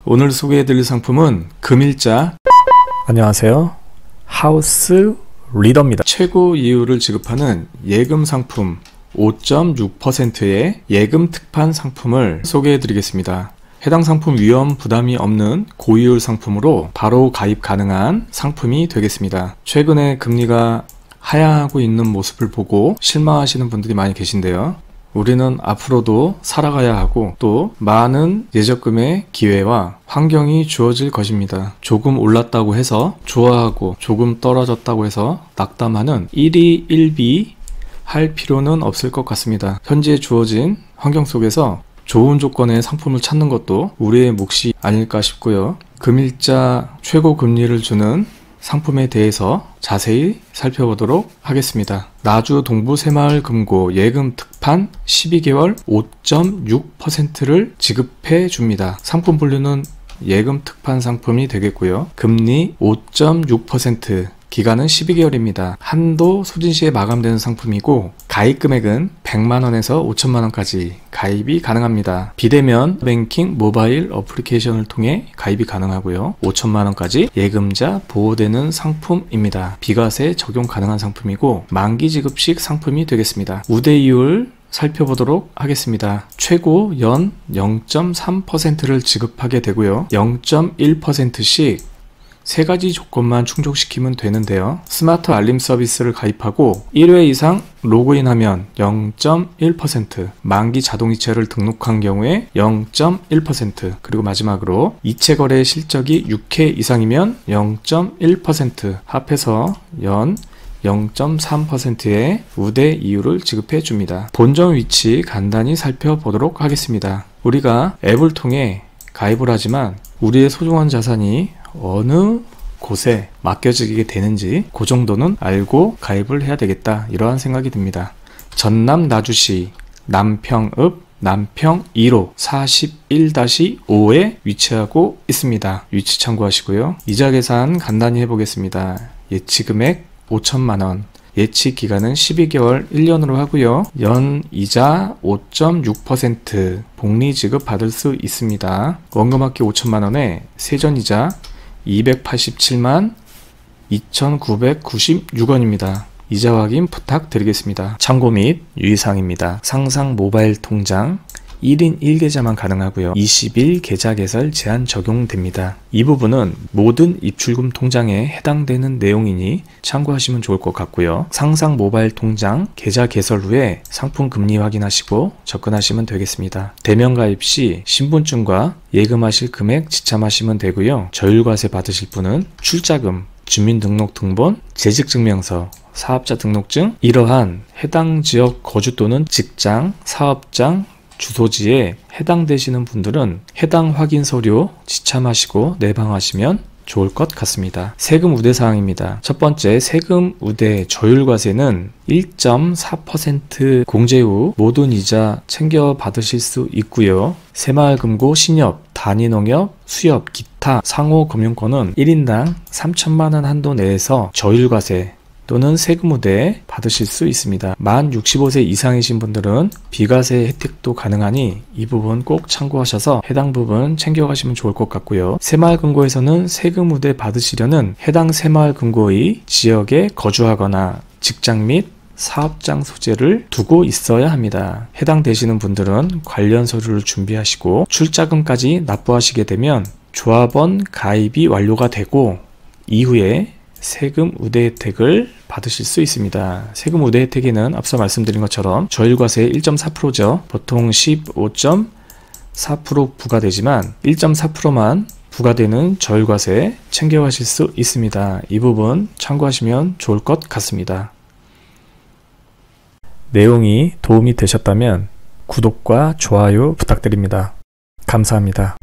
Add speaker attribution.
Speaker 1: 오늘 소개해드릴 상품은 금일자. 안녕하세요. 하우스 리더입니다. 최고 이율을 지급하는 예금 상품 5.6%의 예금 특판 상품을 소개해드리겠습니다. 해당 상품 위험 부담이 없는 고이율 상품으로 바로 가입 가능한 상품이 되겠습니다. 최근에 금리가 하향하고 있는 모습을 보고 실망하시는 분들이 많이 계신데요. 우리는 앞으로도 살아가야 하고 또 많은 예적금의 기회와 환경이 주어질 것입니다. 조금 올랐다고 해서 좋아하고 조금 떨어졌다고 해서 낙담하는 1위 1비 할 필요는 없을 것 같습니다. 현재 주어진 환경 속에서 좋은 조건의 상품을 찾는 것도 우리의 몫이 아닐까 싶고요. 금일자 최고 금리를 주는 상품에 대해서 자세히 살펴보도록 하겠습니다. 나주 동부새마을금고 예금 특판 12개월 5.6%를 지급해 줍니다. 상품 분류는 예금 특판 상품이 되겠고요. 금리 5.6%, 기간은 12개월입니다. 한도 소진시에 마감되는 상품이고 가입 금액은 100만원에서 5천만원까지 가입이 가능합니다. 비대면 뱅킹 모바일 어플리케이션을 통해 가입이 가능하고요. 5천만원까지 예금자 보호되는 상품입니다. 비과세 적용 가능한 상품이고 만기 지급식 상품이 되겠습니다. 우대이율 살펴보도록 하겠습니다. 최고 연 0.3%를 지급하게 되고요. 0.1%씩 세 가지 조건만 충족시키면 되는데요. 스마트 알림 서비스를 가입하고 1회 이상 로그인하면 0.1%, 만기 자동이체를 등록한 경우에 0.1%, 그리고 마지막으로 이체 거래 실적이 6회 이상이면 0.1%, 합해서 연 0.3%의 우대 이율을 지급해 줍니다. 본점 위치 간단히 살펴보도록 하겠습니다. 우리가 앱을 통해 가입을 하지만 우리의 소중한 자산이 어느 곳에 맡겨지게 되는지 그 정도는 알고 가입을 해야 되겠다, 이러한 생각이 듭니다. 전남 나주시 남평읍 남평 1호 41-5에 위치하고 있습니다. 위치 참고하시고요. 이자 계산 간단히 해보겠습니다. 예치 금액 5천만원, 예치 기간은 12개월 1년으로 하고요. 연 이자 5.6% 복리 지급 받을 수 있습니다. 원금 합계 5천만원에 세전이자 287만 2,996원입니다. 이자 확인 부탁드리겠습니다. 참고 및 유의사항입니다. 상상 모바일 통장 1인 1계좌만 가능하고요. 20일 계좌 개설 제한 적용됩니다. 이 부분은 모든 입출금 통장에 해당되는 내용이니 참고하시면 좋을 것 같고요. 상상 모바일 통장 계좌 개설 후에 상품 금리 확인하시고 접근하시면 되겠습니다. 대면 가입 시 신분증과 예금하실 금액 지참하시면 되고요. 저율과세 받으실 분은 출자금, 주민등록등본, 재직증명서, 사업자 등록증, 이러한 해당 지역 거주 또는 직장, 사업장, 주소지에 해당되시는 분들은 해당 확인 서류 지참하시고 내방하시면 좋을 것 같습니다. 세금 우대 사항입니다. 첫 번째, 세금 우대 저율과세는 1.4% 공제 후 모든 이자 챙겨 받으실 수 있고요. 새마을금고 신협, 단위농협, 수협, 기타 상호금융권은 1인당 3천만원 한도 내에서 저율과세 또는 세금 우대 받으실 수 있습니다. 만 65세 이상이신 분들은 비과세 혜택도 가능하니 이 부분 꼭 참고하셔서 해당 부분 챙겨가시면 좋을 것 같고요. 새마을금고에서는 세금 우대 받으시려는 해당 새마을금고의 지역에 거주하거나 직장 및 사업장 소재를 두고 있어야 합니다. 해당되시는 분들은 관련 서류를 준비하시고 출자금까지 납부하시게 되면 조합원 가입이 완료가 되고 이후에 세금 우대 혜택을 받으실 수 있습니다. 세금 우대 혜택에는 앞서 말씀드린 것처럼 저율과세 1.4%죠. 보통 15.4% 부과되지만 1.4%만 부과되는 저율과세 챙겨가실 수 있습니다. 이 부분 참고하시면 좋을 것 같습니다. 내용이 도움이 되셨다면 구독과 좋아요 부탁드립니다. 감사합니다.